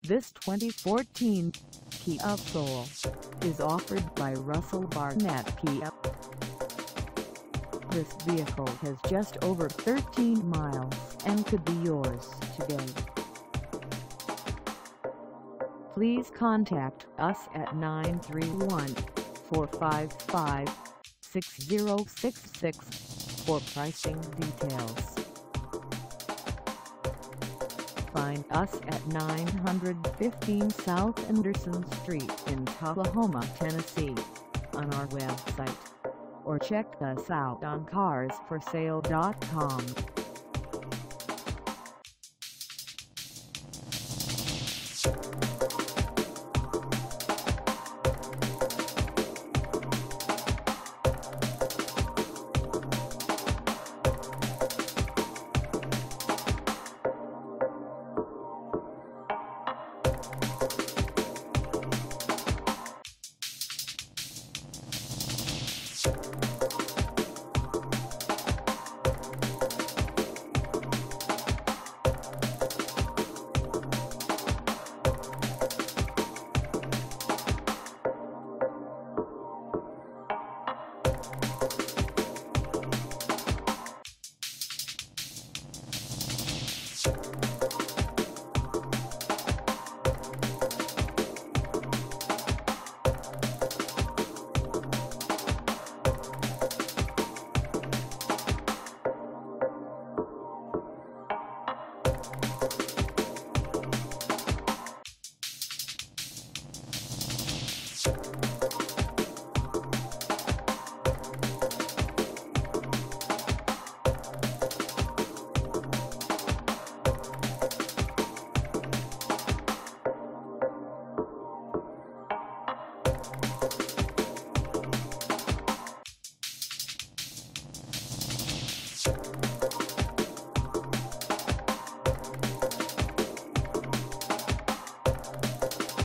This 2014 Kia Soul is offered by Russell Barnett Kia. This vehicle has just over 13 miles and could be yours today. Please contact us at 931-455-6066 for pricing details. Find us at 915 South Anderson Street in Tullahoma, Tennessee, on our website, or check us out on carsforsale.com.